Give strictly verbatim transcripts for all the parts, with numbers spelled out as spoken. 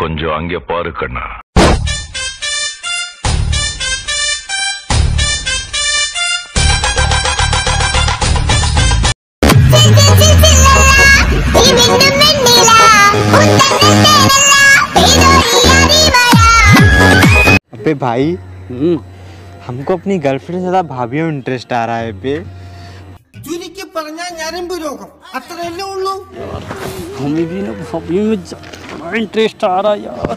கொஞ்சம் அங்கே பாரு கண்ணா. अबे भाई हमको अपनी गर्लफ्रेंड से ज्यादा भाभी में इंटरेस्ट आ रहा है बे. हमें भी ना भाभी में इंटरेस्ट आ रहा यार.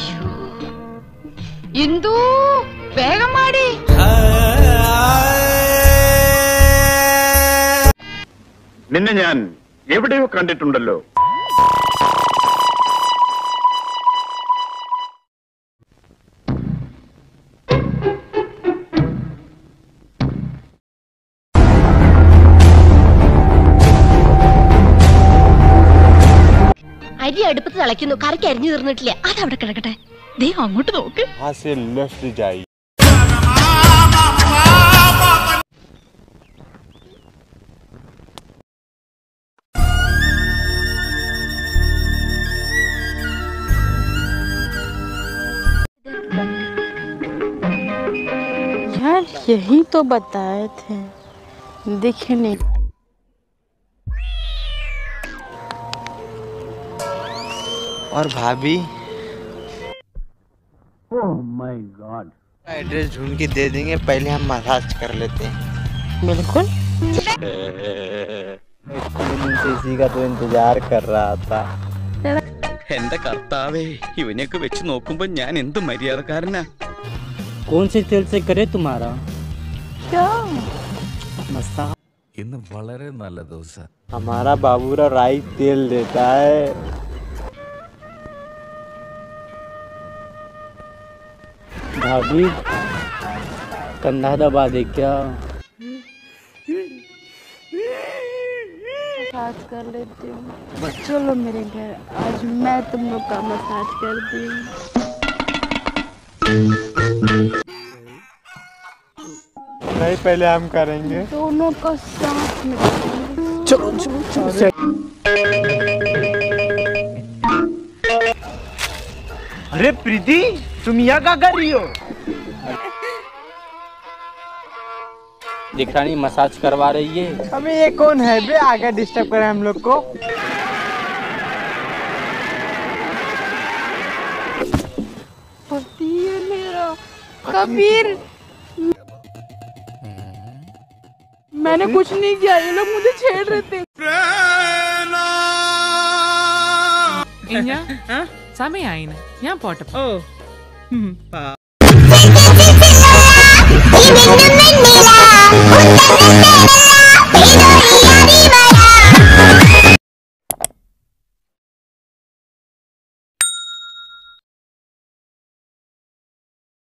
इंदु വേഗം മാടി. നിന്നെ ഞാൻ എവിടെയോ കണ്ടിട്ടുണ്ടല്ലോ. അരി അടുപ്പത്ത് തിളയ്ക്കുന്നു, കറിക്ക് അരിഞ്ഞു തീർന്നിട്ടില്ല. അതവിടെ കിടക്കട്ടെ. ദേ അങ്ങോട്ട് നോക്ക്. यार यही तो बताए थे, दिखे नहीं. और भाभी ओह माय गॉड, एड्रेस ढूंढ के दे देंगे, पहले हम मसाज कर लेते हैं. बिल्कुल. इसी का तो इंतजार कर रहा था. എന്റെ കർത്താവേ, ഇവനെയൊക്കെ വെച്ച് നോക്കുമ്പോ ഞാൻ എന്ത് മര്യാദക്കാരനാ. कौन से तेल से करे तुम्हारा क्या मसाज? ഇന്ന് വളരെ നല്ല ദിവസം. हमारा बाबूरा राई तेल देता है. भाभी कंधा दबा दे क्या? मसाज कर लेती हूँ. चलो मेरे घर, आज मैं तुम लोग का मसाज करती हूँ. नहीं, पहले हम करेंगे. दोनों का साथ में करेंगे. चलो चलो चलो. अरे प्रीति, तुम यहाँ क्या कर रही हो? दिख रहा नहीं, मसाज करवा रही है. हमें ये कौन है बे, आगे डिस्टर्ब करे हम लोग को. पति है मेरा कबीर. मैंने कुछ नहीं किया, ये लोग मुझे छेड़ रहे थे. സമയായിന് ഞാൻ പോട്ടെ. ഓ ഈ മിന്നും മിന്നില